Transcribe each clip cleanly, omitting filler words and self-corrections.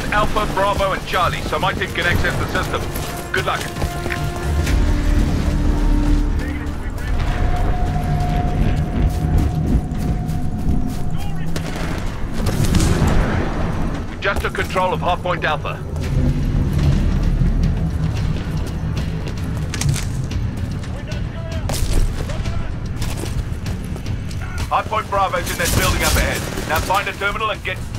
Alpha, Bravo, and Charlie, so my team can access the system. Good luck. We just took control of Hardpoint Alpha. Hardpoint Bravo's in that building up ahead. Now find a terminal and get...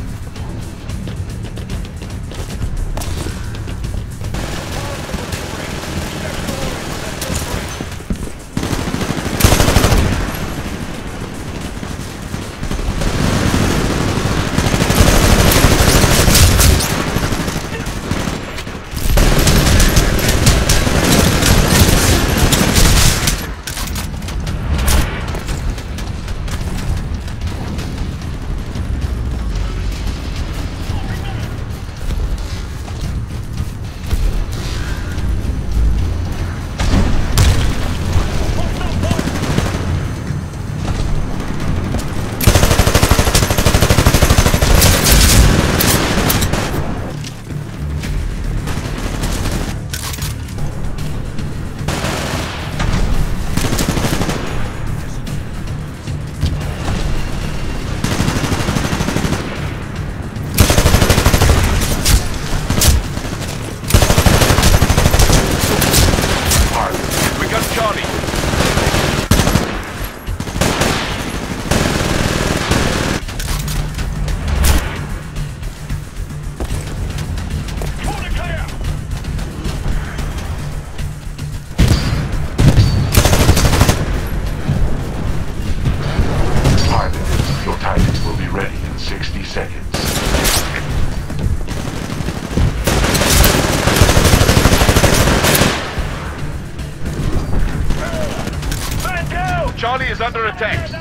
Charlie is under attack.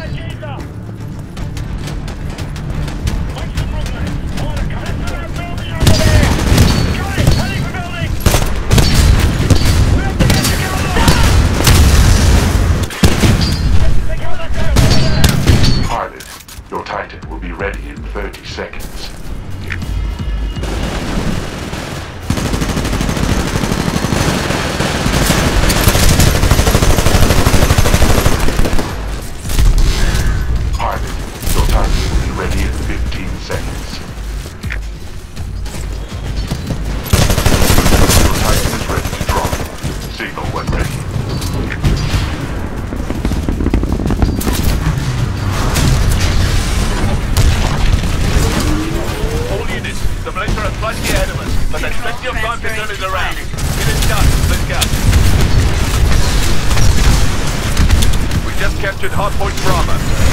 Pilot, your Titan will be ready in 30 seconds. Captured Hardpoint Bravo.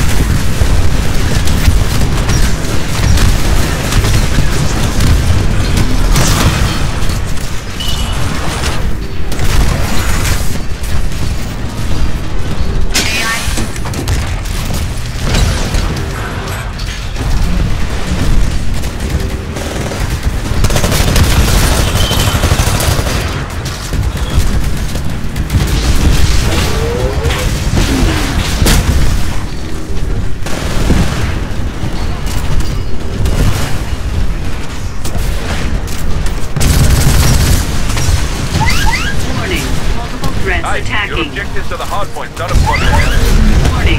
Your objectives are the hardpoint, not a problem. Warning.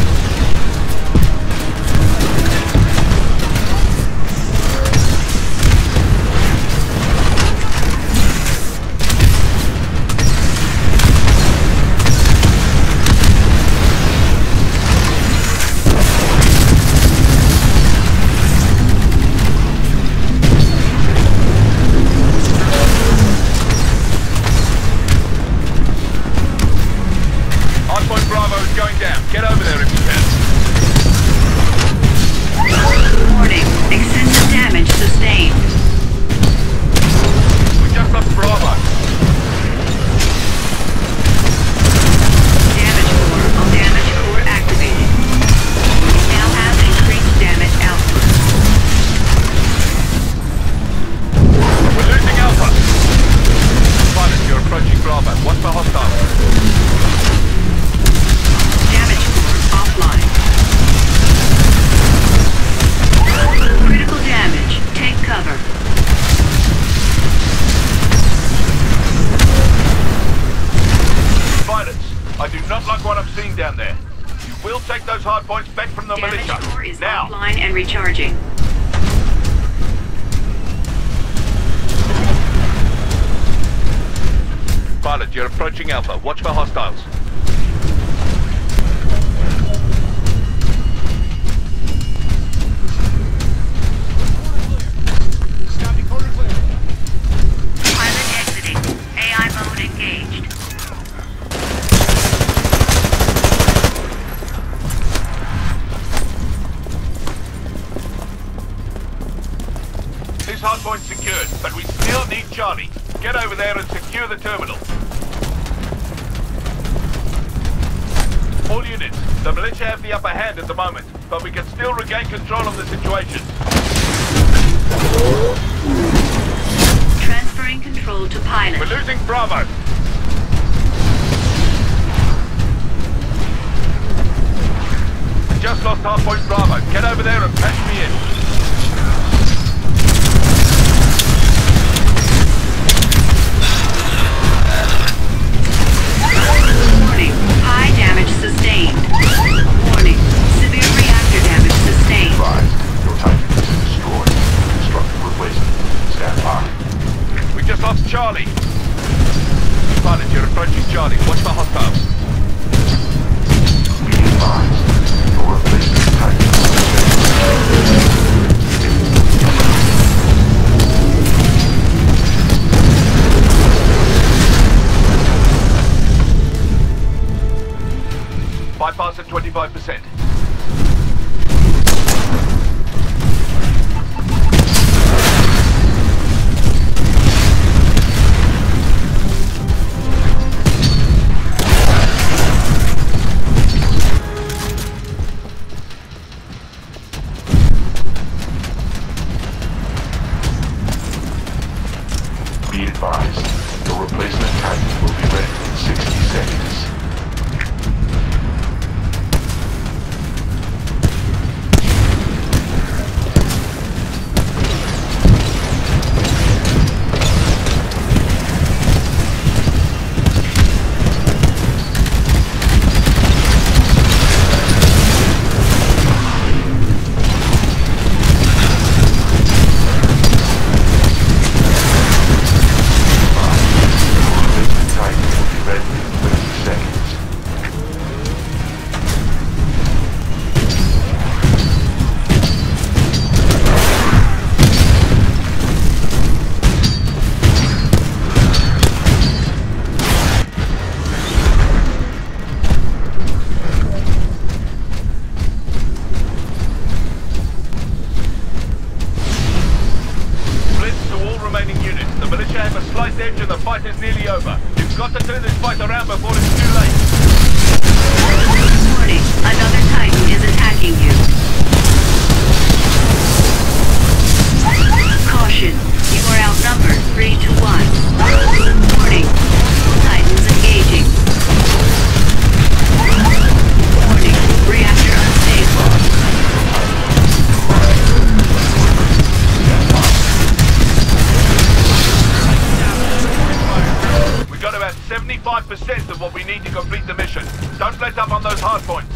Going down. Get over there if you can. Warning. Extensive damage sustained. We just lost Bravo. Damage core activated. We now have increased damage output. We're losing Alpha. Pilot, you're approaching Bravo. Watch for hostiles. Damage core what I'm seeing down there. You will take those hardpoints back from the Damage militia. core is Now! offline and recharging. Pilot, you're approaching Alpha. Watch for hostiles. Pilot exiting. AI mode engaged. This hardpoint's secured, but we still need Charlie. Get over there and secure the terminal. All units, the militia have the upper hand at the moment, but we can still regain control of the situation. Transferring control to pilot. We're losing Bravo. Just lost Hardpoint Bravo. Get over there and patch me in. Warning. High damage sustained. Warning. Severe reactor damage sustained. Advised, your Titan is destroyed. Constructive replacement. Stand by. We just lost Charlie. Pilot, you're approaching Charlie. Watch for hostiles. Be advised, your replacement Titan is Bypass at 25%. Be advised, your replacement Titan will be ready in 60 seconds. Is nearly over. You've got to turn this fight around before it's too late. Warning. Another Titan is attacking you. Caution. You are outnumbered 3 to 1. Warning. Titans engaging. Warning. Reactor unstable. We got about 75% of what we need to complete the mission. Don't let up on those hardpoints.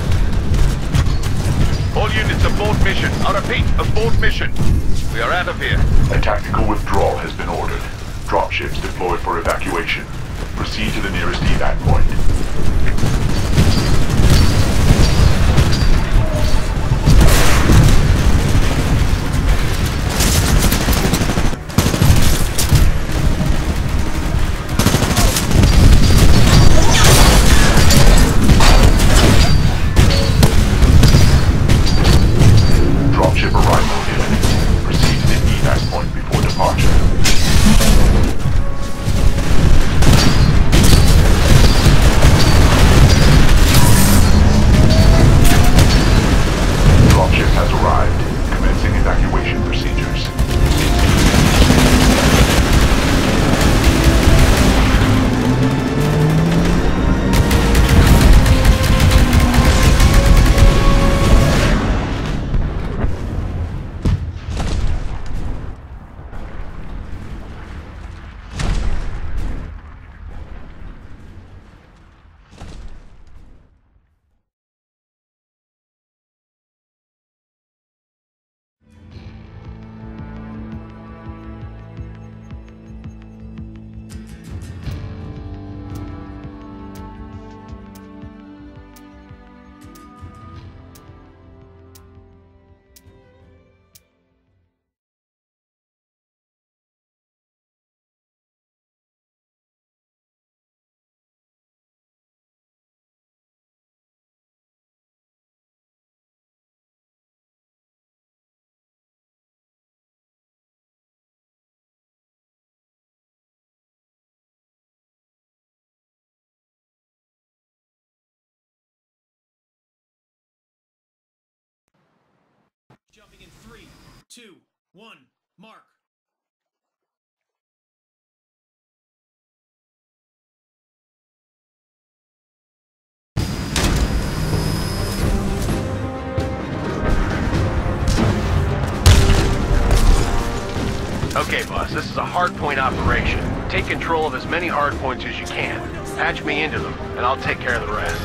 All units abort mission. I repeat, abort mission. We are out of here. A tactical withdrawal has been ordered. Dropships deployed for evacuation. Proceed to the nearest evac point. Dropship arrival imminent. Proceed to the evac point before departure. 2, 1, mark. Okay, boss, this is a hardpoint operation. Take control of as many hardpoints as you can. Patch me into them, and I'll take care of the rest.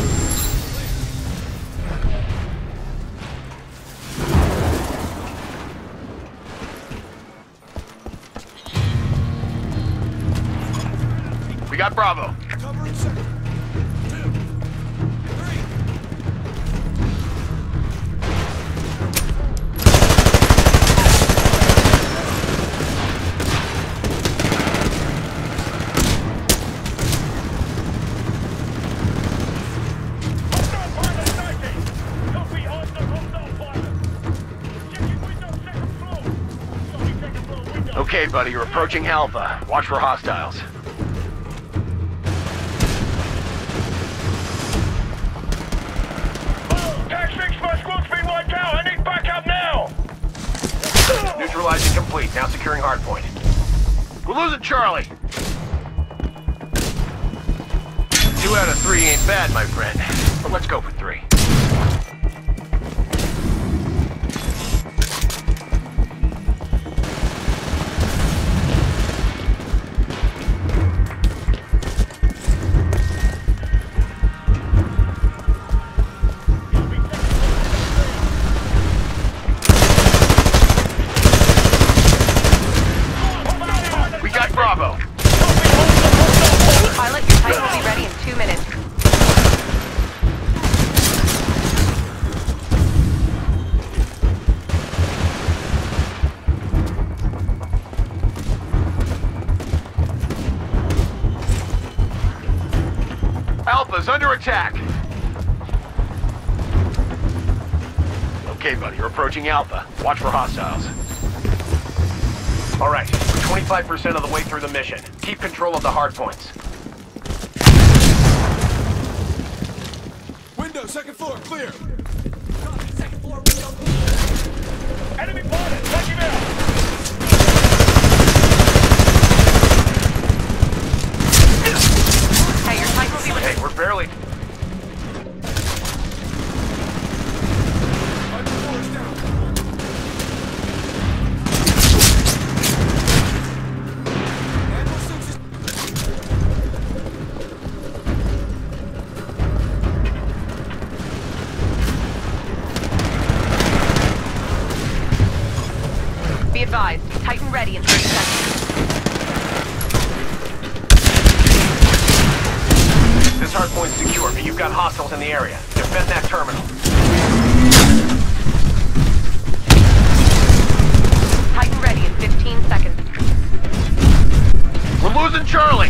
We got Bravo. Cover in second. 2, 3. Okay, buddy, you're approaching Alpha. Watch for hostiles. Tax-6 my squad's been wiped out. I need backup now. Neutralizing complete. Now securing hardpoint. We're losing Charlie. 2 out of 3 ain't bad, my friend. But let's go for 3. Bravo! Pilot, your Titan will be ready in 2 minutes. Alpha's under attack! Okay, buddy, you're approaching Alpha. Watch for hostiles. Alright, we're 25% of the way through the mission. Keep control of the hardpoints. Window, second floor, clear. Enemy pilot, take him out. Hey, your Titan will be ready. Hey, we're barely... Be advised, Titan ready in 30 seconds. This hardpoint's secure, but you've got hostiles in the area. Defend that terminal. Titan ready in 15 seconds. We're losing Charlie!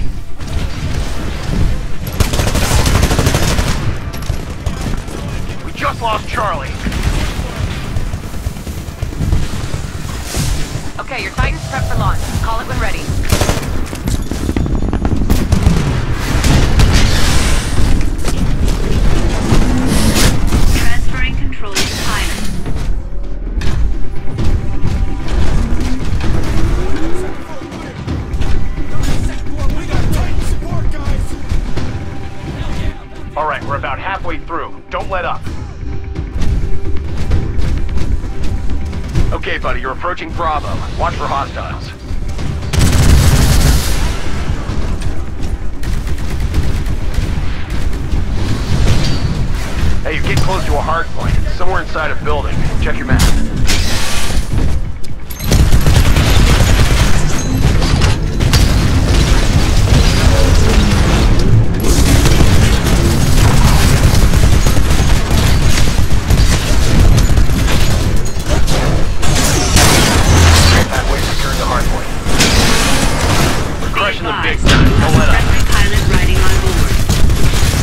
We just lost Charlie. Okay, your Titan's prepped for launch. Call it when ready. Transferring control to pilot. We got Titan support, guys. Alright, we're about halfway through. Don't let up. Okay, buddy, you're approaching Bravo. Watch for hostiles. Hey, you're getting close to a hard point. It's somewhere inside a building. Check your map. Crushing the big time. Don't let up. Pilot riding on board.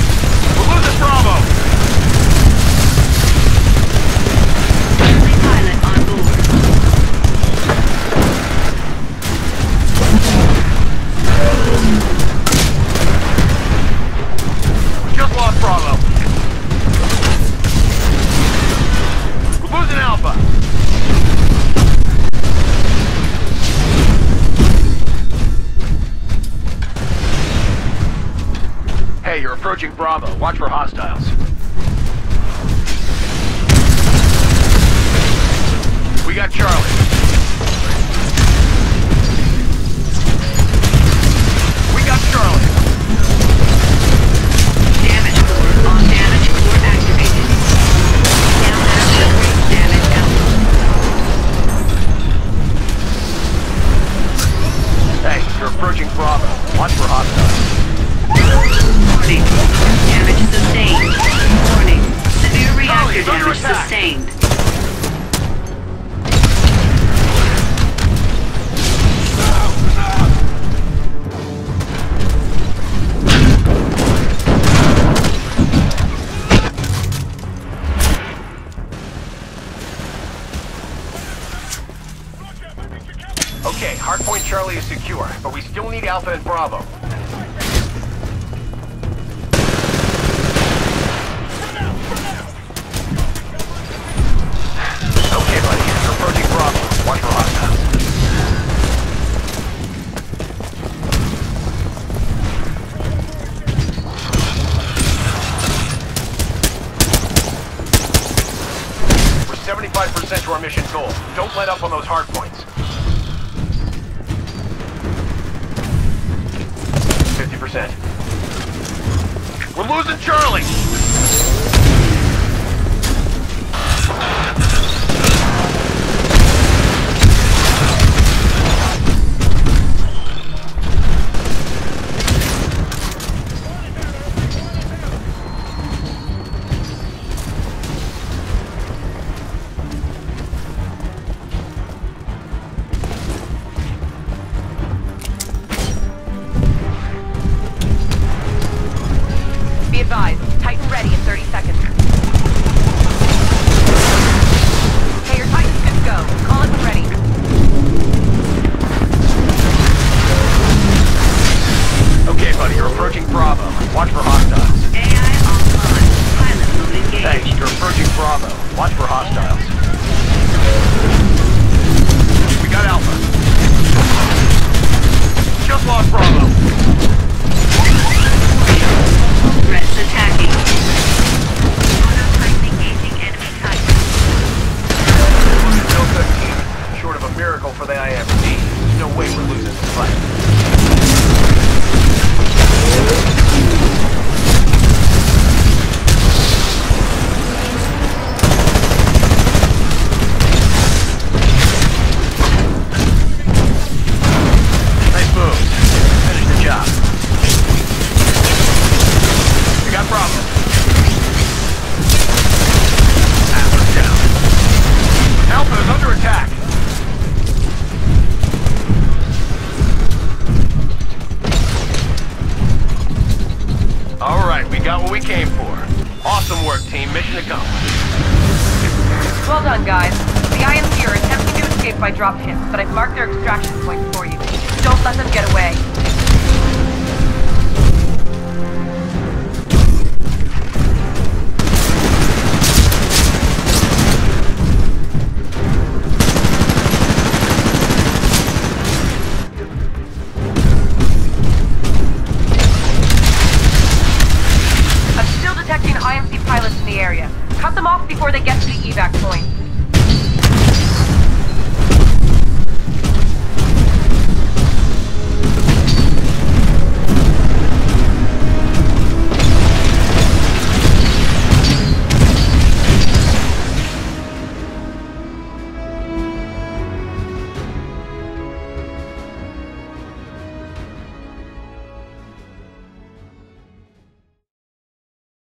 We're losing Bravo! Friendly pilot approaching Bravo. Watch for hostiles. We got Charlie. We got Charlie. Damage core on damage core activated. Now have increased damage output. Hey, you're approaching Bravo. Watch for hostiles. Warning. Damage sustained. Warning. Severe reactor Charlie, under damage attack. sustained. Okay, Hardpoint Charlie is secure, but we still need Alpha and Bravo. Okay, buddy, you're approaching Bravo. Watch for hostiles. We're 75% to our mission goal. Don't let up on those hardpoints. 50%. We're losing Charlie! Be advised, Titan ready in 30 seconds. Okay, your Titan's good to go. Call it when ready. Okay, buddy, you're approaching Bravo. Watch for hostiles. AI online. Pilot mode engaged. Hey, you're approaching Bravo. Watch for hostiles. We got Alpha. Just lost Bravo. Threats attacking. Auto-type engaging enemy type. No good team. Short of a miracle for the IMC. There's no way we're losing this fight. Nice move. Finish the job. We got Bravo. Alpha's down. Alpha is under attack. All right, we got what we came for. Awesome work, team. Mission accomplished. Well done, guys. The IMC are attempting to escape by dropships, but I've marked their extraction points for you. Don't let them get away. I'm still detecting IMC pilots in the area. Cut them off before they get to the evac point.